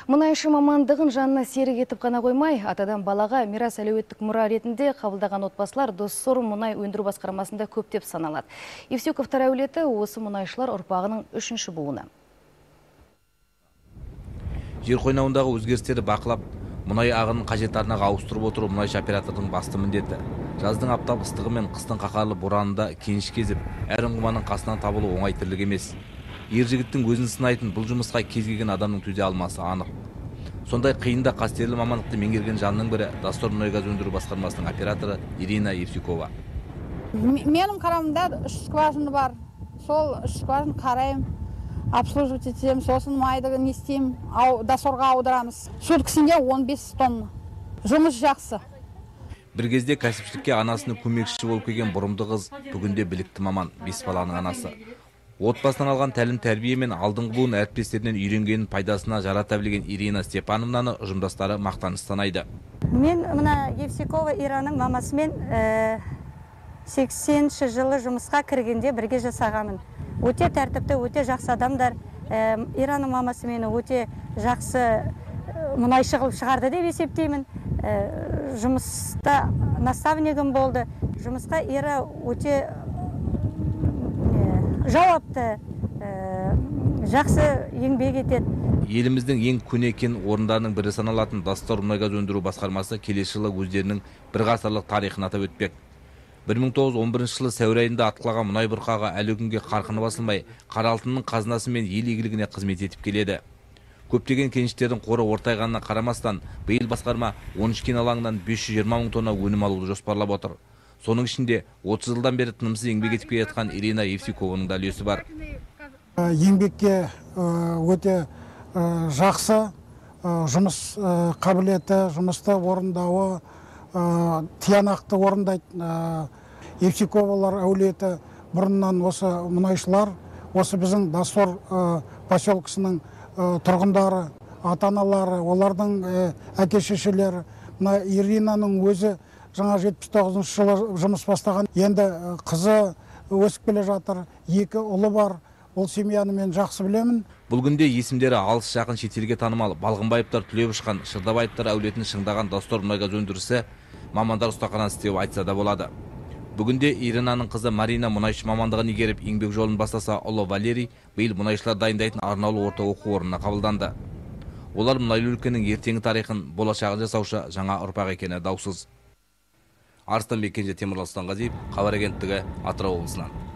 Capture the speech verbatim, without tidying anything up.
Мұнайшы мамандығын жанына серік етіп қана қоймай, атадан балаға мирас әлеуеттік мұра ретінде қабылдаған отбасылар Доссор мұнай өндіру басқармасында көптеп саналады. Евсюковтар әулеті осы мұнайшылар ұрпағының үшінші буыны. Жер қойнауындағы өзгерістерді бақылап, мұнай ағынын қажет арнаға ауыстырып отыру мұнайшы оператордың басты міндеті. Жаздың аптап ыстығы мен қыстың қақарлы боранында кеніш кезіп, әр ұңғыманың қасынан табылу оңай тірлік емес. Ер жігіттің өзін сынайтын бұл жұмысқа кез келген адамның төзе алмасы анық. Сондай қиында қастерлі мамандықты меңгерген жанның бірі Доссор мұнай-газ өндіру басқармасының операторы Ирина Евсюкова. Менің қарамда үш скважина бар. Сол үш скважина қарайым, обслуживать етем, сосын майды не істеймін, Доссорға аударамыз. Суткасында он бес тонна. Жұмыс жақсы. Bir кезде кәсіпшілікке анасының көмекшісі болып келген бұрымды қыз бүгінде білікті маман, бес баланың анасы. Отбасынан алған тәлім тәрбие мен алдыңғы буын әріптестерінен үйренгенін пайдасына жарата білген Ирина Степановнаны ұжымдастары мақтаныш санайды. Мен мына Евсюкова Ираның мамасымен сексенінші жылы жұмысқа кіргенде бірге жасағамын. Өте тәртіпті, өте жақсы адамдар. Ираның мамасы мені өте жақсы мұнайшы қылып шығарды деп есептеймін. Жұмыста наставнигім болды. Жұмысқа Ира өте жауапты, жақсы еңбек етеді. Еліміздің ең көне кен орындарының бірі саналатын Доссор мұнай-газ өндіру басқармасы келесі жылы өздерінің бір ғасырлық тарихын атап өтпек. бір мың тоғыз жүз он бірінші жылы сәуір айында атқылаған мұнай бұрқағы әлі күнге қарқыны басылмай, қара алтынның қазынасы мен ел игілігіне қызмет етіп келеді. Көптеген кеніштердің қоры ортайғанына қарамастан, биыл басқарма он үш кен алаңынан бес жүз жиырма мың тонна өнім алуды жоспарлап отыр. Соның ішінде отыз жылдан бері тынымсыз еңбек етіп келе жатқан Ирина Евсюкованың да үлесі бар. Еңбекке өте жақсы жұмыс қабілеті, жұмысты орындауы, тиянақты орындайды. Евсюковалар әулеті бұрыннан осы мұнайшылар, осы біздің Доссор поселкесінің тұрғындары, ата-аналары, олардың әке-шешелері. Иринаның өзі жаңа жетпіс тоғызыншы жылы жұмыс бастаған. Енді қызы өсіп келе жатыр, екі ұлы бар. Ол семьяны мен жақсы білемін. Бұл күнде есімдері алыс жақын шетелге танымал Балғынбаевтар түлеп ұшқан, Шырдабаевтар әулетін шыңдаған Доссор мұнай-газ өндірісі мамандар ұстақанан істеу айтса да болады. Бүгінде Иринаның қызы Марина мұнайшы мамандығын игеріп еңбек жолын бастаса, ұлы Валерий биыл мұнайшылар дайындайтын арнаулы орта оқу орнына қабылданды. Олар мұнайлы өлкенің ертеңгі тарихын, болашағын жасаушы жаңа ұрпақ екені даусыз. Арыстанбек Кенже, Темірлан Сұлтанғазиев, Хабар агенттігі, Атырау облысынан.